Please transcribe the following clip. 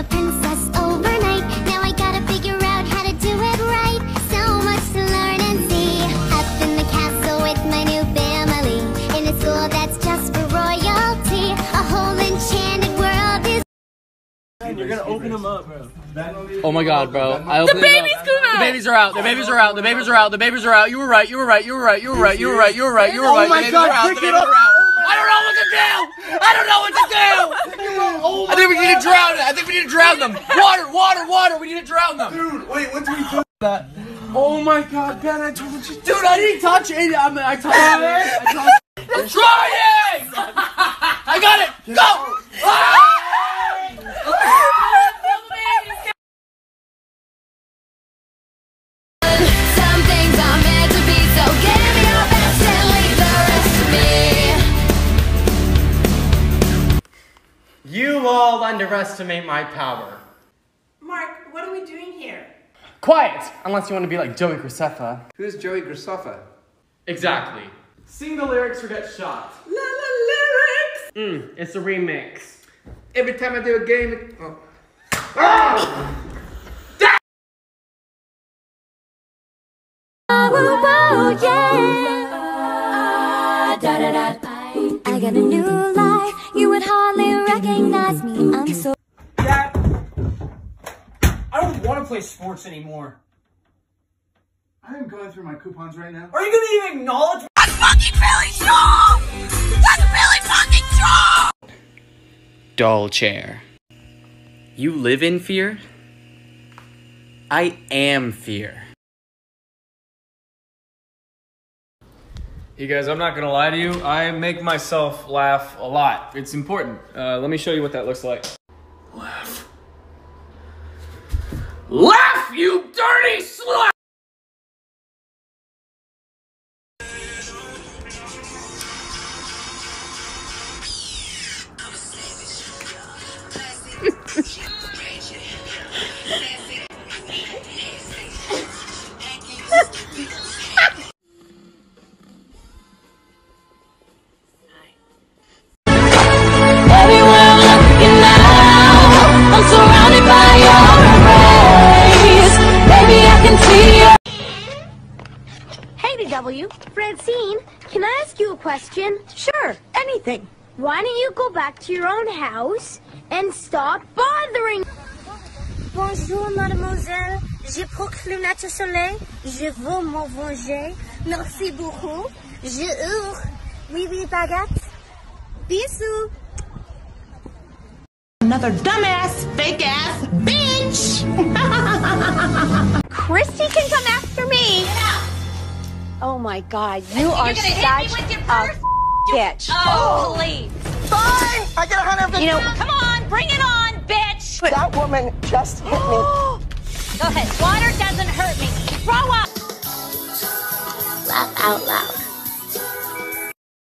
a princess overnight. Now I gotta figure out how to do it right. So much to learn and see. Up in the castle with my new family. In a school that's just for royalty. A whole enchanted world is. You're gonna open them up, bro. Oh my god, bro. I opened The babies come out! The babies are out. The babies are out. The babies are out. The babies are out. You were right. You were right. You were right. You were right. You were right. You were right. You were right. Oh my god, pick it up! I don't know what to do! I don't know what to do! I think we need to drown it. I think we need to drown them. Water, water, water. We need to drown them. Dude, wait, what do we do? That. Oh my god, Ben, I told you. Dude, I didn't touch it. I touched it. I'm trying! I got it! Go! Ah! Some things are meant to be, so give me your best and leave the rest to me. You all underestimate my power. Mark, what are we doing here? Quiet! Unless you want to be like Joey Graceffa. Who's Joey Graceffa? Exactly. Sing the lyrics or get shot. La la lyrics! It's a remix. Every time I do a game, it... Oh. Oh, yeah. I got a new life. You would hardly recognize me. I'm so. Dad, I don't want to play sports anymore. I'm going through my coupons right now. Are you gonna even acknowledge? That's fucking Billy Joel! That's Billy fucking Joel! Doll chair. You live in fear? I am fear. You guys, I'm not gonna lie to you. I make myself laugh a lot. It's important. Let me show you what that looks like. Laugh. Laugh, you dirty slut! W. Francine, can I ask you a question? Sure, anything. Why don't you go back to your own house and stop bothering? Bonjour, mademoiselle. Je porte lunettes soleil. Je veux m'en venger. Merci beaucoup. Je hurle. Oui, oui, baguette. Bisous. Another dumbass, fake-ass bitch! Christy can come after me. Get out. Oh my God, you are such a bitch. Oh, please. Fine! I get 150. You know, come on, bring it on, bitch! That woman just hit me. Go ahead, water doesn't hurt me. Throw up! Laugh out loud.